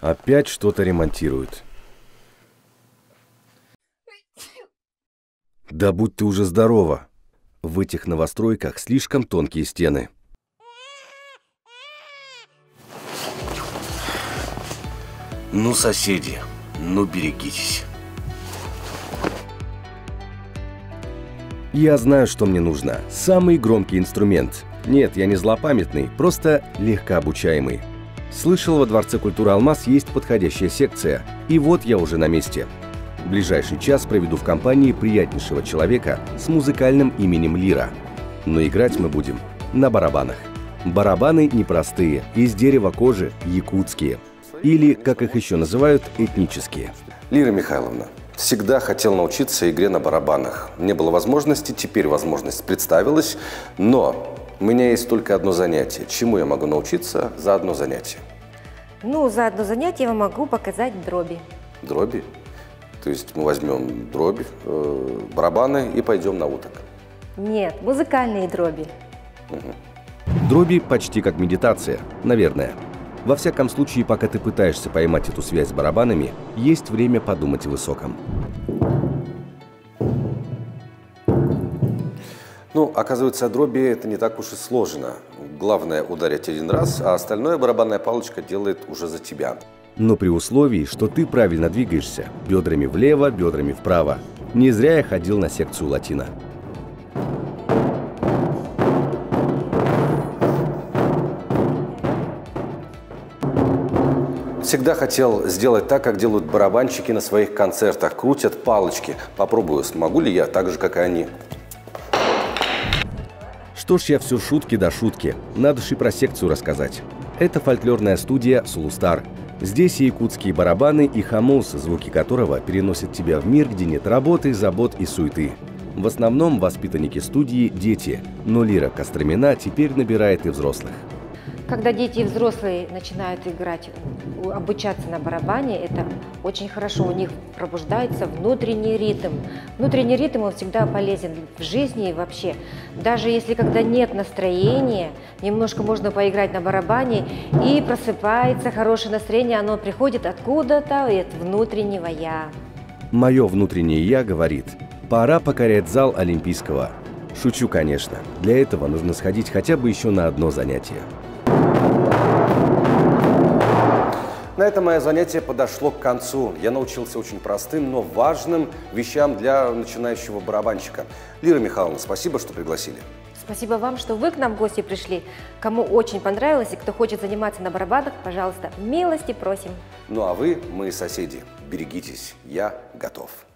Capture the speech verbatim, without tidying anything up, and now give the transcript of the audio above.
Опять что-то ремонтируют. Да будь ты уже здорова. В этих новостройках слишком тонкие стены. Ну, соседи, ну берегитесь. Я знаю, что мне нужно. Самый громкий инструмент. Нет, я не злопамятный, просто легкообучаемый. Слышал, во Дворце культуры «Алмаз» есть подходящая секция. И вот я уже на месте. В ближайший час проведу в компании приятнейшего человека с музыкальным именем Лира. Но играть мы будем на барабанах. Барабаны непростые, из дерева кожи, якутские. Или, как их еще называют, этнические. Лира Михайловна, всегда хотел научиться игре на барабанах. Не было возможности, теперь возможность представилась, но у меня есть только одно занятие. Чему я могу научиться за одно занятие? Ну, за одно занятие я вам могу показать дроби. Дроби? То есть мы возьмем дроби, э, барабаны и пойдем на уток? Нет, музыкальные дроби. Угу. Дроби почти как медитация, наверное. Во всяком случае, пока ты пытаешься поймать эту связь с барабанами, есть время подумать о высоком. Ну, оказывается, дроби это не так уж и сложно. Главное ударить один раз, а остальное барабанная палочка делает уже за тебя. Но при условии, что ты правильно двигаешься, бедрами влево, бедрами вправо. Не зря я ходил на секцию латино. Всегда хотел сделать так, как делают барабанщики на своих концертах. Крутят палочки. Попробую, смогу ли я так же, как и они. Что ж, я все шутки до шутки. Надо же и про секцию рассказать. Это фольклорная студия «Сулустар». Здесь и якутские барабаны, и хамус, звуки которого переносят тебя в мир, где нет работы, забот и суеты. В основном воспитанники студии – дети, но Лира Костромина теперь набирает и взрослых. Когда дети и взрослые начинают играть, обучаться на барабане, это очень хорошо. У них пробуждается внутренний ритм. Внутренний ритм, он всегда полезен в жизни и вообще. Даже если когда нет настроения, немножко можно поиграть на барабане, и просыпается хорошее настроение, оно приходит откуда-то, от внутреннего «я». Мое внутреннее «я» говорит: пора покорять зал Олимпийского. Шучу, конечно. Для этого нужно сходить хотя бы еще на одно занятие. На этом мое занятие подошло к концу. Я научился очень простым, но важным вещам для начинающего барабанщика. Лира Михайловна, спасибо, что пригласили. Спасибо вам, что вы к нам в гости пришли. Кому очень понравилось и кто хочет заниматься на барабанах, пожалуйста, милости просим. Ну а вы, мои соседи, берегитесь, я готов.